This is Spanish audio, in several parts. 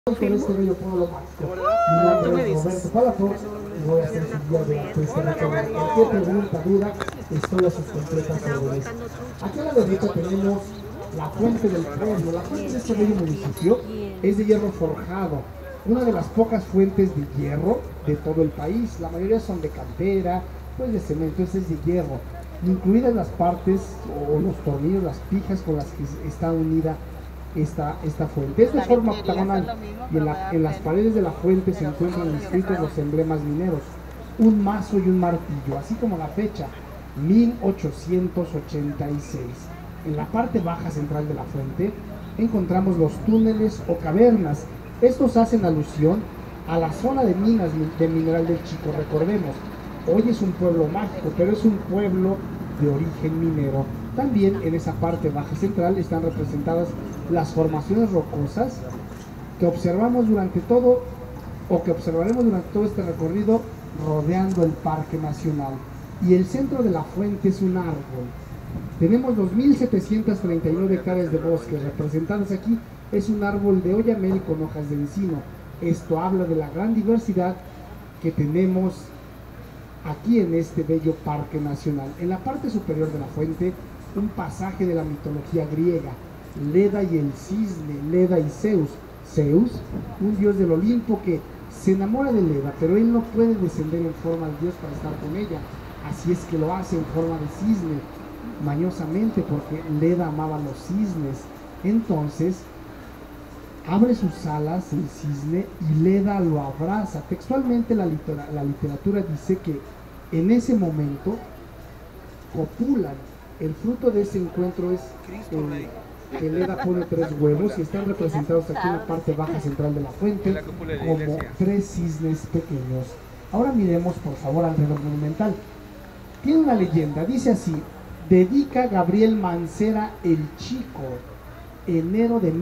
Por este bello pueblo mágico. Mi nombre es Roberto Palafox y voy a hacer su guía durante este recorrido. Cualquier pregunta, duda, estoy a sus completas órdenes. Aquí a la derecha tenemos la fuente del pueblo. La fuente de este bello municipio es de hierro forjado, una de las pocas fuentes de hierro de todo el país. La mayoría son de cantera, pues de cemento, este es de hierro, incluidas las partes o los tornillos, las pijas con las que está unida esta fuente. Es de forma octagonal y en las paredes de la fuente se encuentran inscritos los emblemas mineros, un mazo y un martillo, así como la fecha 1886. En la parte baja central de la fuente encontramos los túneles o cavernas. Estos hacen alusión a la zona de minas de Mineral del Chico. Recordemos, hoy es un pueblo mágico, pero es un pueblo de origen minero. También en esa parte baja central están representadas las formaciones rocosas que observaremos durante todo este recorrido rodeando el Parque Nacional. Y el centro de la fuente es un árbol. Tenemos 2.739 hectáreas de bosque representadas aquí. Es un árbol de oyamel con hojas de encino. Esto habla de la gran diversidad que tenemos aquí en este bello Parque Nacional. En la parte superior de la fuente, un pasaje de la mitología griega, Leda y el cisne, Leda y Zeus. Zeus, un dios del Olimpo que se enamora de Leda, pero él no puede descender en forma de dios para estar con ella, así es que lo hace en forma de cisne, mañosamente, porque Leda amaba los cisnes. Entonces abre sus alas el cisne y Leda lo abraza. Textualmente la literatura dice que en ese momento copulan. El fruto de ese encuentro es que Leda pone 3 huevos y están representados aquí en la parte baja central de la fuente como 3 cisnes pequeños. Ahora miremos por favor al reloj monumental. Tiene una leyenda, dice así: dedica Gabriel Mancera el Chico, enero de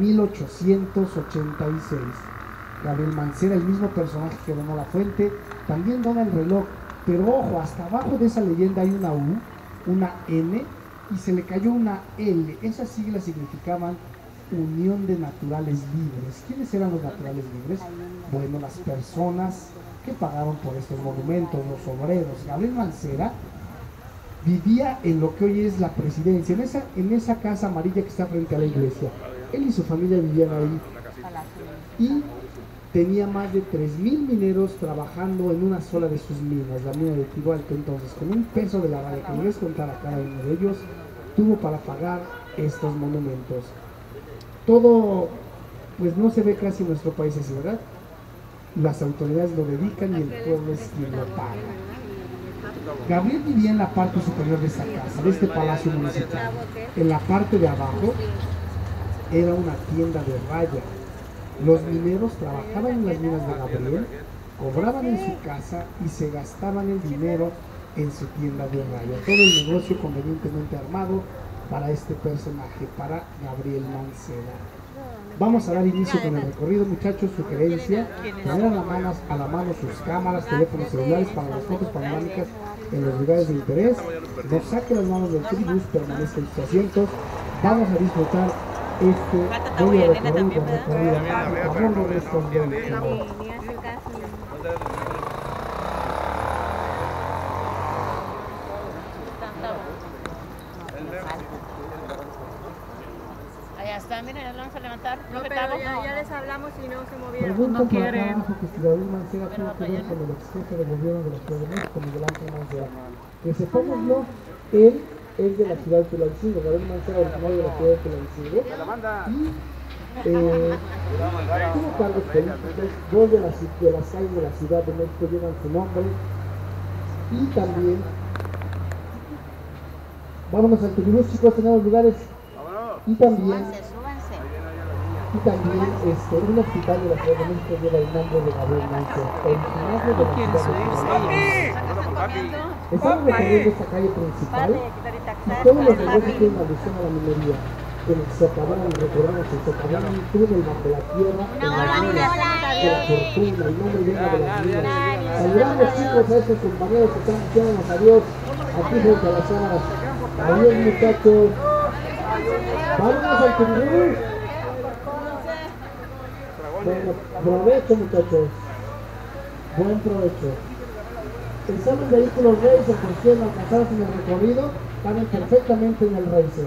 1886. Gabriel Mancera, el mismo personaje que donó la fuente, también dona el reloj, pero ojo, hasta abajo de esa leyenda hay una U, una N y se le cayó una L. Esas siglas significaban Unión de Naturales Libres. ¿Quiénes eran los naturales libres? Bueno, las personas que pagaron por estos monumentos, los obreros. Gabriel Mancera vivía en lo que hoy es la Presidencia, en esa casa amarilla que está frente a la iglesia. Él y su familia vivían ahí y tenía más de 3.000 mineros trabajando en una sola de sus minas, la mina de Tigualco. Entonces, con un peso de la raya que no les contara cada uno de ellos, tuvo para pagar estos monumentos. Todo, pues no se ve casi en nuestro país así, ¿verdad? Las autoridades lo dedican y el pueblo es quien lo paga. Gabriel vivía en la parte superior de esta casa, de este palacio municipal. En la parte de abajo era una tienda de raya. Los mineros trabajaban en las minas de Gabriel, cobraban en su casa y se gastaban el dinero en su tienda de raya. Todo el negocio convenientemente armado para este personaje, para Gabriel Mancera. Vamos a dar inicio con el recorrido, muchachos. Sugerencia: tener a la mano sus cámaras, teléfonos celulares para las fotos panorámicas en los lugares de interés. No saquen las manos del tribus, permanezcan en sus asientos. Vamos a disfrutar este bello recorrido a bordo de estos vehículos. Allá está, miren, ya lo vamos a levantar. No, pero ya les hablamos y no se movieron. Preguntan por acá abajo que si Gabriel Mancera tuvo que ver con el ex jefe de gobierno de la Ciudad de México, Miguel Ángel Mancera. Que sepámoslo, él es de la ciudad de Tulancingo. Gabriel Mancera, originario de la ciudad de Tulancingo, y tuvo cargos políticos. 2 de las calles de la Ciudad de México llevan su nombre. Y también, vámonos al Turibús, chicos, tenemos lugares. Y también un hospital de la Ciudad de México lleva el nombre de Gabriel Mancera, originario de la Ciudad de México. Estamos recorriendo esta calle principal y todos los negocios tienen alusión a la minería. En el socavón, recordamos el socavón, un túnel bajo la tierra, en la mina de la fortuna, el nombre viene de las minas. Saludamos, chicos, a estos compañeros que están diciéndonos adiós aquí frente a las cámaras. Adiós, muchachos. Vámonos al Turibús. Bueno, provecho, muchachos. Buen provecho. Pensamos vehículos Racer por quien alcanzados en el recorrido, caben perfectamente en el Racer.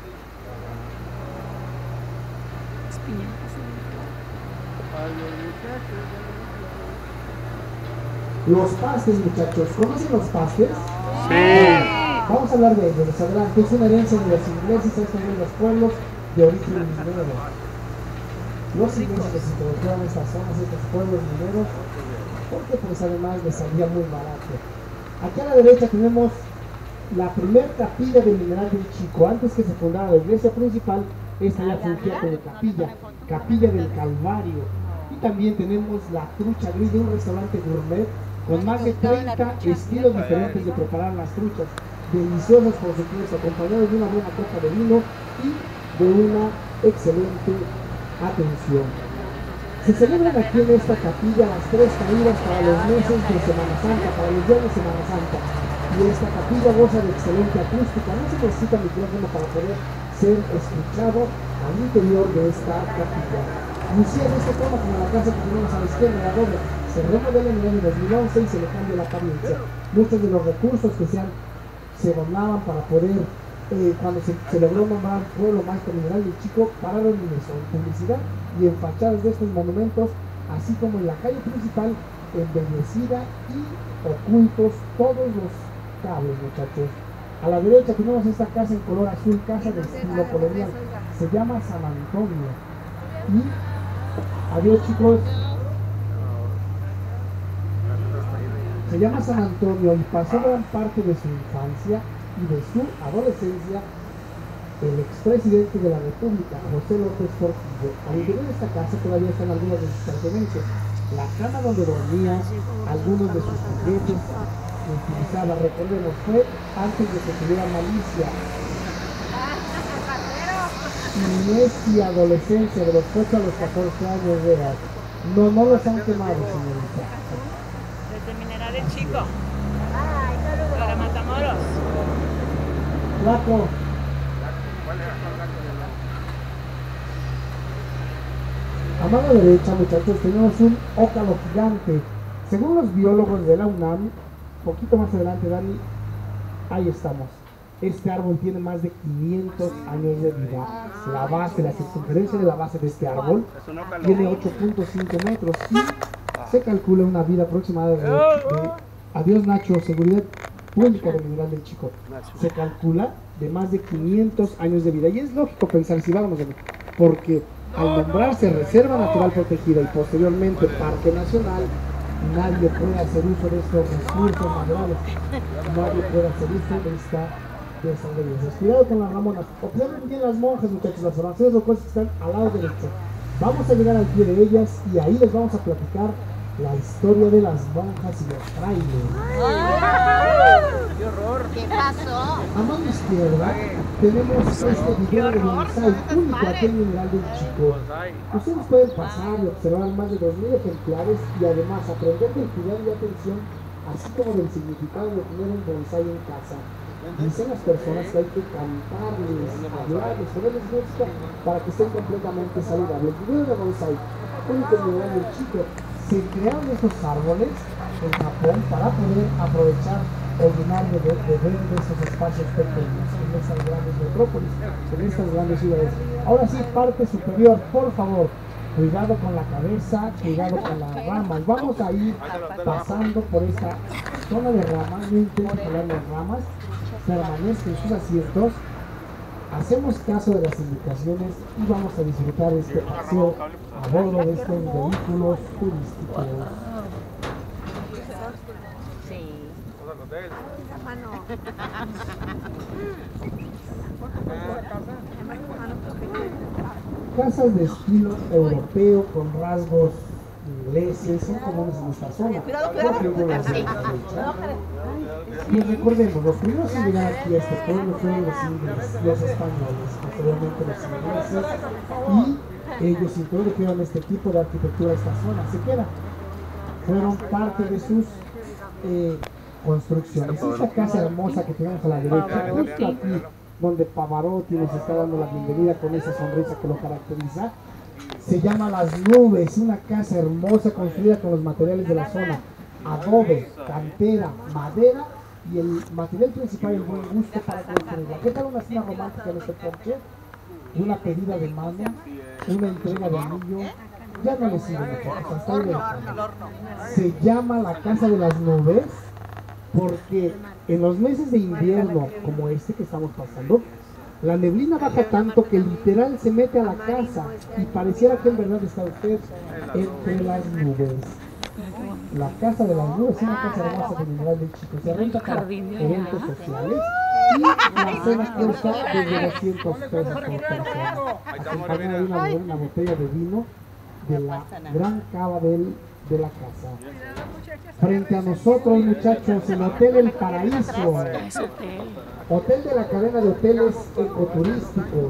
Los pastes, muchachos. ¿Conocen los pastes? Sí. Vamos a hablar de ellos. Les adelanto. Es una herencia de los ingleses, estos de los pueblos de origen minero. Los ingleses les introdujeron estas zonas, estos pueblos mineros, porque pues además les salía muy barato. Aquí a la derecha tenemos la primer capilla del Mineral del Chico. Antes que se fundara la iglesia principal, esta ya fungía como capilla del Calvario. Y también tenemos la trucha gris de un restaurante gourmet con más de 30 estilos diferentes de preparar las truchas, deliciosas por supuesto, acompañados de una buena copa de vino y de una excelente atención. Se celebran aquí en esta capilla las 3 caídas para los meses de Semana Santa, para los días de Semana Santa. Y esta capilla goza de excelente acústica, no se necesita micrófono para poder ser escuchado al interior de esta capilla. Inicia de esta forma como la casa que tenemos a la izquierda, la doble. Se remodela en el año 2011 y se le cambia la apariencia. Muchos de los recursos que se donaban para poder, cuando se logró nombrar Pueblo Mágico Mineral del Chico, pararon en eso, en publicidad y en fachadas de estos monumentos, así como en la calle principal, embellecida y ocultos todos los cables, muchachos. A la derecha tenemos esta casa en color azul, casa de estilo colonial. Se llama San Antonio. Y adiós, chicos. Se llama San Antonio y pasó gran parte de su infancia y de su adolescencia el expresidente de la República, José López Portillo. Al interior de esta casa todavía están algunas de sus pertenencias. La cama donde dormía, algunos de sus juguetes que utilizaba, recordemos, fue antes de que tuviera malicia. Niñez y adolescencia de los 8 a los 14 años de edad. No los han quemado, señorita. Desde Mineral del Chico. Para Matamoros. Flaco. A mano derecha, muchachos, tenemos un ócalo gigante. Según los biólogos de la UNAM, poquito más adelante, Dani, ahí estamos. Este árbol tiene más de 500 años de vida. La base, la circunferencia de la base de este árbol tiene 8.5 metros y se calcula una vida aproximada de adiós Nacho, seguridad pública de Mineral del Chico. Se calcula de más de 500 años de vida. Y es lógico pensar, si vamos a ver, porque al nombrarse Reserva Natural Protegida y posteriormente Parque Nacional, nadie puede hacer uso de estos recursos naturales. Nadie puede hacer uso de estas leyes. Cuidado con las ramonas. Observen bien las monjas, muchachos, las oraciones locales que están al lado derecho. Vamos a llegar al pie de ellas y ahí les vamos a platicar la historia de las monjas y los frailes. ¡Qué horror! ¿Qué pasó? A mano izquierda tenemos este video de bonsai único aquí en Mineral del Chico. Ustedes pueden pasar y observar más de 2000 ejemplares y además aprender del cuidado y atención, así como del significado de tener un bonsai en casa. Dicen las personas que hay que cantarles, hablarles, ponerles música para que estén completamente saludables. El video de bonsai único en Mineral del Chico. Se crearon estos árboles en Japón para poder aprovechar el llenar de estos espacios pequeños en estas grandes metrópolis, en estas grandes ciudades. Ahora sí, parte superior, por favor, cuidado con la cabeza, cuidado con las ramas. Vamos a ir pasando por esta zona de ramas, no intenten jalar las ramas, permanezcan en sus asientos. Hacemos caso de las indicaciones y vamos a disfrutar este paseo a bordo de estos vehículos turísticos. Sí. Casas de estilo europeo con rasgos ingleses son comunes en esta zona. Y recordemos, los primeros en llegar aquí a este pueblo fueron los ingleses, los españoles, posteriormente los ingleses, y ellos introdujeron este tipo de arquitectura a esta zona. Se queda, fueron parte de sus construcciones. Esta casa hermosa que tenemos a la derecha, justo aquí donde Pavarotti nos está dando la bienvenida con esa sonrisa que lo caracteriza, Se llama Las Nubes, una casa hermosa construida con los materiales de la zona: adobe, cantera, madera y el material principal, el buen gusto para construirla. ¿Qué tal una cena romántica en este porche? Una pedida de mano, una entrega de anillo. Ya no le sigue, muchachos, hasta ahí lo dejamos. Se llama la Casa de las Nubes porque en los meses de invierno como este que estamos pasando, la neblina baja tanto que literal se mete a la casa y pareciera que en verdad está usted entre las nubes. La Casa de las Nubes es una casa hermosa de Mineral del Chico. Se renta para eventos sociales y la cena cuesta desde 200 pesos por persona, acompañada de una botella de vino de la gran cava de la casa. Frente a nosotros, muchachos, el Hotel El Paraíso, hotel de la cadena de hoteles ecoturísticos,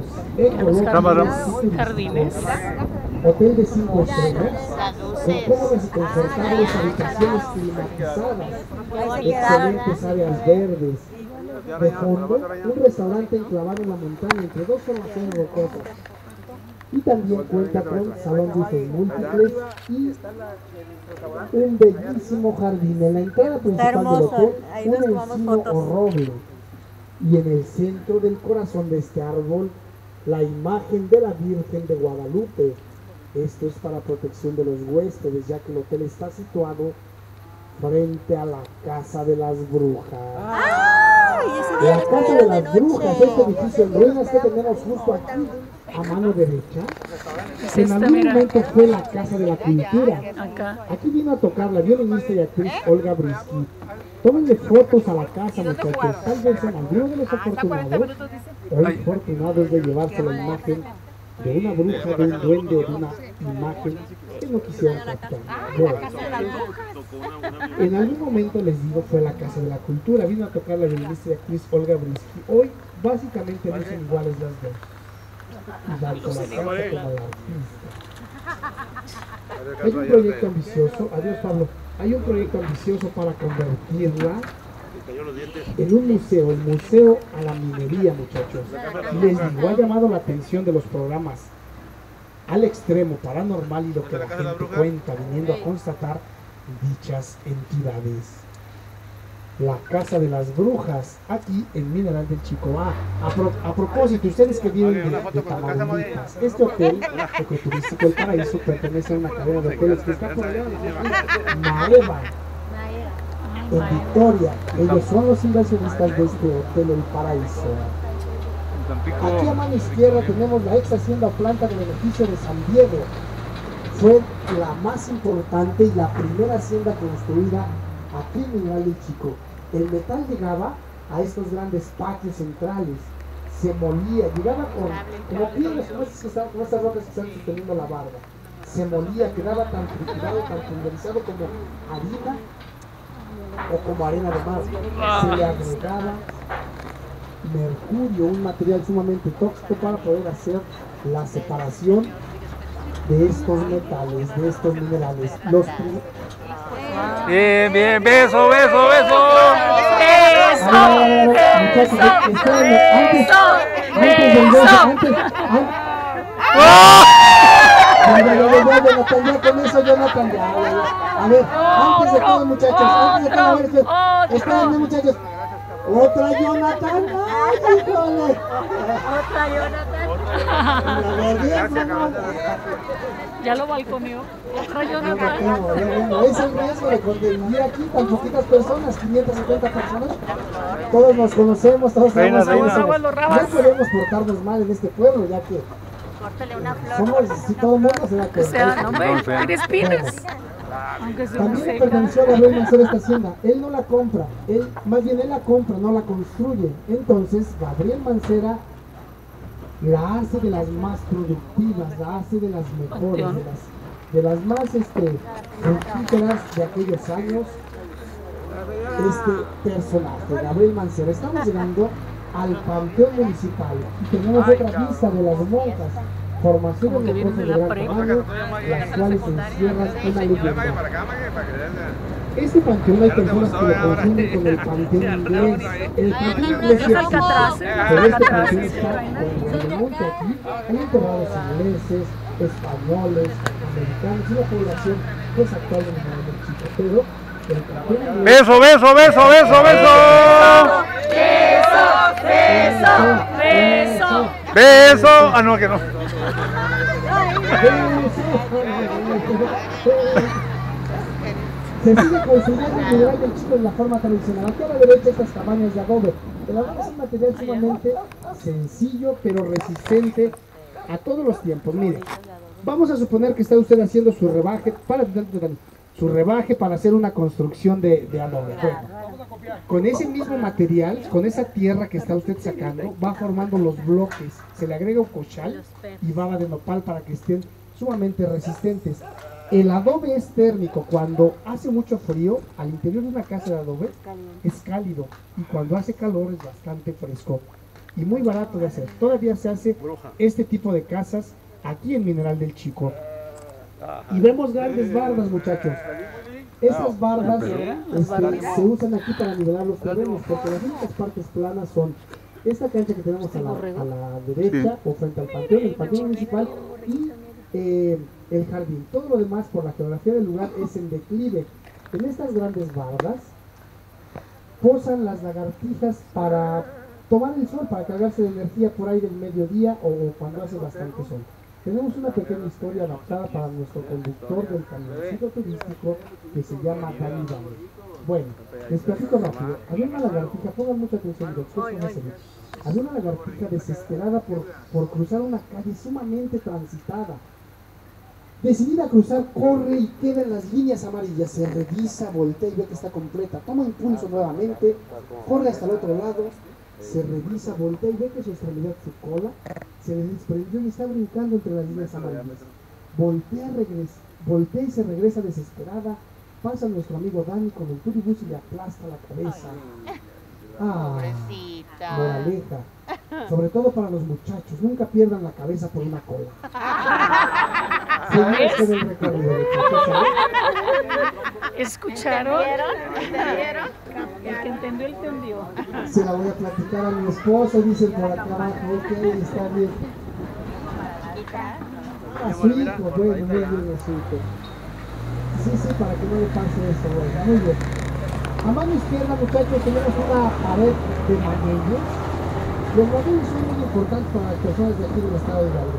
ecológicos, hotel de 5 estrellas, con cómodas y confortables habitaciones climatizadas, excelentes áreas verdes. De fondo, un restaurante enclavado en la montaña entre dos formaciones rocosas. Y también cuenta con salón de usos múltiples y un bellísimo jardín. En la entrada principal del hotel, un encino o roble. Y en el centro del corazón de este árbol, la imagen de la Virgen de Guadalupe. Esto es para protección de los huéspedes, ya que el hotel está situado frente a la Casa de las Brujas. La Casa de las Brujas, este edificio en ruinas que tenemos justo aquí a mano derecha, en algún momento fue la Casa de la Cultura. Aquí vino a tocar la violinista y actriz Olga Brisky. Tómenle fotos a la casa, muchachos. Tal vez en alguno de los afortunados o infortunados de llevarse la imagen de una bruja, de un duende o de una imagen que no quisieran captar. Bueno, en algún momento, les digo, fue la Casa de la Cultura. Vino a tocar la violinista y actriz Olga Brisky. Hoy básicamente no son iguales las dos, tanto la casa como la artista. Hay un proyecto ambicioso, adiós Pablo, hay un proyecto ambicioso para convertirla en un museo, el Museo a la Minería, muchachos. Les digo, ha llamado la atención de los programas Al Extremo, Paranormal y lo que la gente cuenta, viniendo a constatar dichas entidades. La Casa de las Brujas, aquí en Mineral del Chico. A propósito, ustedes que viven de Tamaulipas, este hotel ecoturístico El Paraíso pertenece a una cadena de hoteles que está por allá de Maeva, en Victoria. Ellos son los inversionistas de este Hotel El Paraíso. Aquí a mano izquierda tenemos la ex hacienda o planta de beneficio de San Diego. Fue la más importante y la primera hacienda construida aquí en Mineral del Chico. El metal llegaba a estos grandes patios centrales, se molía, llegaba como piedras, como estas rocas que están sosteniendo la barda. Se molía, quedaba tan triturado, tan pulverizado como harina o como arena de mar. Se le agregaba mercurio, un material sumamente tóxico, para poder hacer la separación de estos metales, de estos minerales. Bien, bien, beso, beso, beso. Ya con eso, Jonathan, a ver, antes de todo, muchachos, antes de todo, a ver, espérenme, muchachos. Otra Jonathan, ¡ay, híjole! Otra Jonathan. Ya lo balconeó. Otra Jonathan. Bueno, es el riesgo de vivir aquí tan poquitas personas, 570 personas. Todos nos conocemos, todos sabemos cómo somos. No podemos portarnos mal en este pueblo, ya que somos, si todo el mundo se da cuenta. O sea, no me tires pilas. También perteneció a Gabriel Mancera esta hacienda. Él no la compra, más bien él la compra, no la construye. Entonces Gabriel Mancera la hace de las más productivas, la hace de las mejores, de las más fructíferas de aquellos años. Este personaje, Gabriel Mancera. Estamos llegando al Panteón Municipal y tenemos otra vista de las monjas, formaciones de cosas de gran tamaño, las cuales encierran una leyenda. Este panteón hay personas que lo confunden con el panteón inglés. El panteón inglés sí existe, pero este panteón está en el monte aquí. Hay enterrados ingleses, españoles, americanos y la población pues actual de Mineral del Chico, pero el campeón Beso, beso, beso, beso, beso. Beso. Beso. Ah, no, que no. se sigue construyendo el Mineral del Chico en la forma tradicional. Aquí a la derecha estas cabañas de adobe. El adobe es un material sumamente sencillo pero resistente a todos los tiempos. Mire, vamos a suponer que está usted haciendo su rebaje para hacer una construcción de adobe. Bueno, con ese mismo material, con esa tierra que está usted sacando, va formando los bloques, se le agrega un cochal y baba de nopal para que estén sumamente resistentes. El adobe es térmico. Cuando hace mucho frío, al interior de una casa de adobe es cálido, y cuando hace calor es bastante fresco y muy barato de hacer. Todavía se hace este tipo de casas aquí en Mineral del Chico. Y vemos grandes bardas, muchachos. Estas bardas se usan aquí para nivelar los terrenos, porque las únicas partes planas son esta cancha que tenemos a la derecha, o frente al panteón, el panteón municipal, y el jardín. Todo lo demás, por la geografía del lugar, es en declive. En estas grandes bardas posan las lagartijas para tomar el sol, para cargarse de energía por ahí del mediodía o cuando hace bastante sol. Tenemos una pequeña historia adaptada para nuestro conductor del camioncito turístico que se llama Dani Dani. Bueno, les platico rápido. Había una lagartija, pongan mucha atención, había una lagartija desesperada por cruzar una calle sumamente transitada. Decidida a cruzar, corre y queda en las líneas amarillas, se revisa, voltea y ve que está completa, toma impulso nuevamente, corre hasta el otro lado, se revisa, voltea y ve que su extremidad, su cola, se le desprendió y está brincando entre las líneas amarillas. Voltea y se regresa desesperada, pasa nuestro amigo Dani con el turibús y le aplasta la cabeza. Pobrecita. Moraleja, sobre todo para los muchachos, nunca pierdan la cabeza por una cola. ¿Escucharon? ¿Entendieron? El que entendió, entendió. Se la voy a platicar a mi esposo, dicen por acá abajo, ok, está bien. A su hijo, bueno, muy bien a su hijo. Sí, para que no le pase eso, bueno, muy bien. A mano izquierda, muchachos, tenemos una pared de magueyes. Los magueyes son muy importantes para las personas de aquí del estado de Hidalgo.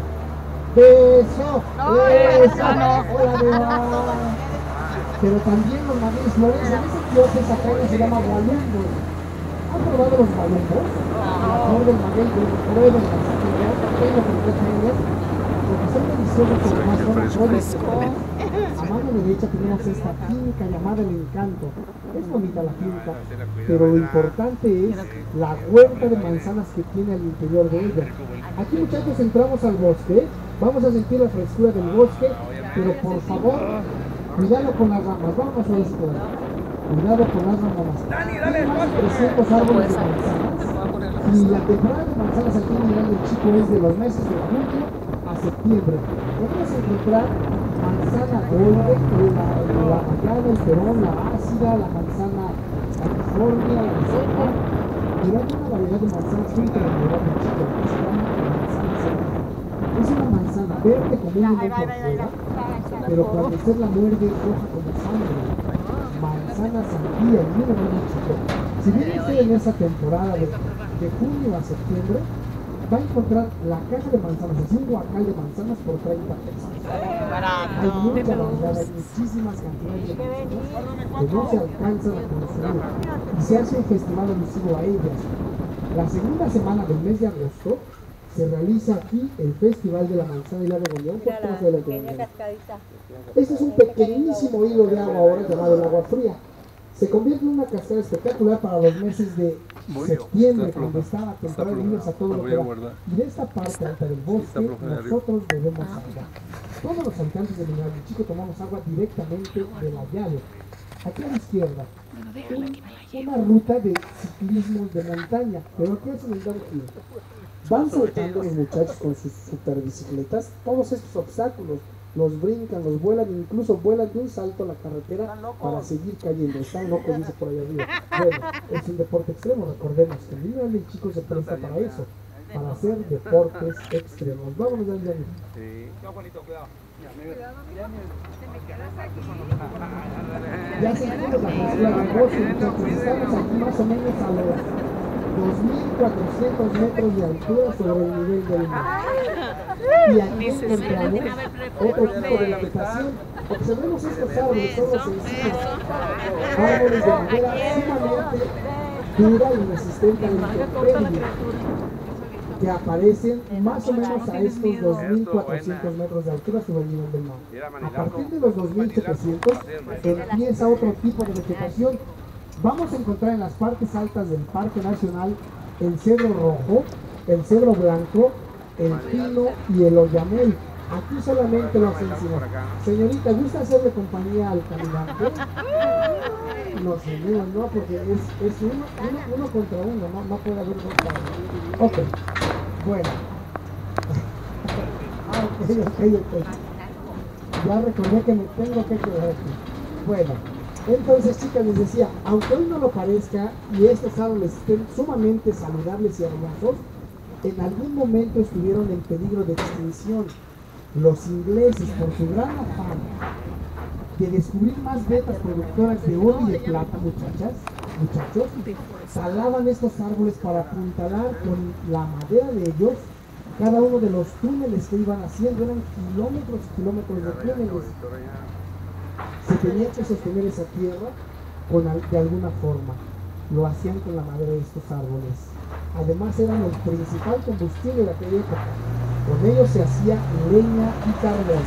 ¡Beso! ¡Beso! ¡Hola, beba! Pero también los magueyes florecen. Ese quiote, esa caña se llama gualumbo. ¿Han probado los gualumbos? La flor del maguey, prueben las actividades, tengo por 3 años, porque son deliciosos, pero más son frescos. A mano derecha tenemos esta finca llamada El Encanto. Es bonita la finca, pero lo importante es la huerta de manzanas que tiene al interior de ella. Aquí, muchachos, entramos al bosque. Vamos a sentir la frescura del bosque, pero por favor, cuidado con las ramas. Vamos a ver si podemos. Cuidado con las ramas. Tiene más de 300 árboles de manzanas. Y la temporada de manzanas aquí en Mineral del Chico es de los meses de julio a septiembre. Vamos a encontrar manzana golde, la rayada, el perón, la ácida, la manzana California, la seca. Pero hay una variedad de manzanas muy tradicional del Chico, que se llama manzana seca. Es una manzana verde comúnmente por fuera, pero cuando usted la muerde es roja como sangre. Manzana sandía, el Mineral del Chico. Si viene usted en esa temporada de junio a septiembre, va a encontrar la caja de manzanas, así un guacal de manzanas por 30 pesos. Hay mucha variedad, hay muchísimas cantidades de manzanas que no se alcanzan a consumir y se hace un festival alusivo a ellas. La segunda semana del mes de agosto se realiza aquí el Festival de la Manzana y la Begonia, un poco más de la Begonia. Este es un pequeñísimo hilo de agua ahora llamado el agua fría. Se convierte en una cascada espectacular para los meses de septiembre, cuando está la temporada de lluvias a todo lo que da. Y de esta parte alta del bosque, nosotros bebemos agua. Todos los habitantes de Mineral del Chico tomamos agua directamente de la llave. Aquí a la izquierda, una ruta de ciclismo de montaña, pero aquí hacen el downhill. Van saltando los muchachos con sus superbicicletas, todos estos obstáculos. Los brincan, los vuelan, incluso vuelan de un salto a la carretera para seguir cayendo. Están locos, dice por allá arriba. Bueno, es un deporte extremo, recordemos que el Mineral del Chico se presta para eso. para hacer deportes extremos. Vámonos, Dani. Sí. Ya sentimos la presión de voz, muchachos. Estamos aquí más o menos a los 2.400 metros de altura sobre el nivel del mar. Y aquí encontramos otro tipo de vegetación. Observemos estos árboles, son los sencillos. Árboles de madera sumamente dura y resistente a la intemperie, que aparecen más o menos a estos 2.400 metros de altura sobre el nivel del mar. A partir de los 2.700 empieza otro tipo de vegetación. Vamos a encontrar en las partes altas del Parque Nacional el cedro rojo, el cedro blanco, el pino y el oyamel. Aquí solamente los encinos. Señorita, ¿gusta hacerle compañía al caminante? No, señor, no, porque es uno contra uno, no puede haber dos caras. Ok, bueno. Ok. Ya recordé que me tengo que quedar aquí. Bueno, entonces, chicas, les decía, aunque hoy no lo parezca y estos árboles estén sumamente saludables y hermosos, en algún momento estuvieron en peligro de extinción. Los ingleses, por su gran afán de descubrir más vetas productoras de oro y de plata, muchachos, talaban estos árboles para apuntalar con la madera de ellos cada uno de los túneles que iban haciendo. Eran kilómetros y kilómetros de túneles. Se tenía que sostener esa tierra de alguna forma. Lo hacían con la madera de estos árboles. Además eran el principal combustible de aquella época. Con ellos se hacía leña y carbón.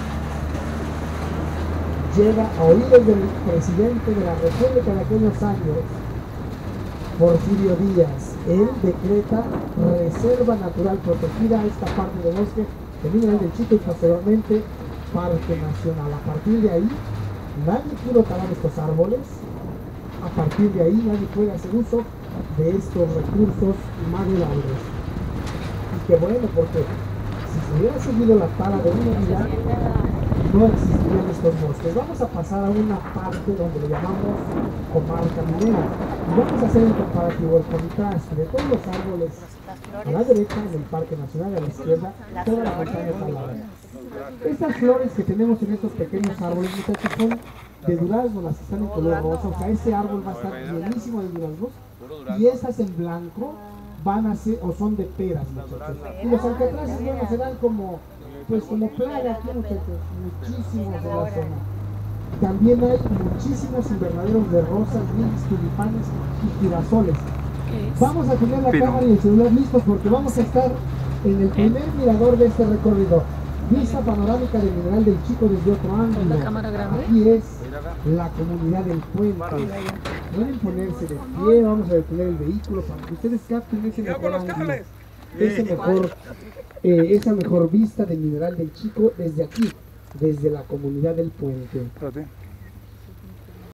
Llega a oídos del presidente de la República de aquellos años, Porfirio Díaz. Él decreta reserva natural protegida a esta parte del bosque de Mineral del Chico y posteriormente Parque Nacional. A partir de ahí, nadie pudo talar estos árboles. A partir de ahí, nadie puede hacer uso de estos recursos maderables. Y qué bueno, porque si se hubiera seguido la tala de una unidad, no existirían estos bosques. Vamos a pasar a una parte donde le llamamos comarca minera. Y vamos a hacer el comparativo, el contraste de todos los árboles a la derecha en el Parque Nacional, a la izquierda toda la montaña talada. Estas flores que tenemos en estos pequeños árboles, muchachos, son de durazno, las que están en color rosa. O sea, ese árbol va a estar llenísimo de duraznos. Y estas en blanco van a ser, o son de peras, muchachos. Y los alcatraces, bueno, serán como, pues como plaga aquí, muchachos, muchísimos de la zona. También hay muchísimos invernaderos de rosas, lirios, tulipanes y girasoles. Vamos a tener la cámara y el celular listos porque vamos a estar en el primer mirador de este recorrido. Vista panorámica del Mineral del Chico desde otro ángulo. Aquí es la comunidad del puente. Pueden ponerse de pie, vamos a detener el vehículo para que ustedes capten ese mejor ángulo, esa mejor vista del Mineral del Chico desde aquí, desde la comunidad del puente.